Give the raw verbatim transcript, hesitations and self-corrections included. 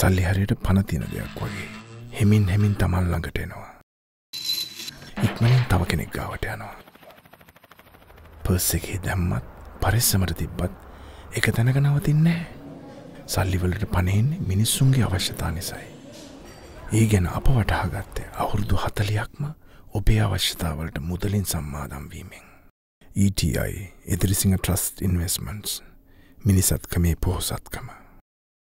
සල්ලි හරියට පණ තියෙන දෙයක් වගේ. හෙමින් හෙමින් Taman ළඟට එනවා. ඉක්මනින් තව කෙනෙක් ගාවට යනවා. පර්ස් එකේ දැම්මත් පරිස්සමට තිබ්බත් එක තැනක නවතින්නේ නැහැ. සල්ලි වලට පණ එන්නේ මිනිස්සුන්ගේ අවශ්‍යතා නිසායි. ඒ ගැන අප වටහා ගත්තේ අවුරුදු හතළිහක්ම ඔබේ අවශ්‍යතා වලට මුදලින් සම්මාදම් වීමෙන්. E T I Edrisinghe Trust Investments මිනිසත්කමේ පොහොසත්කම.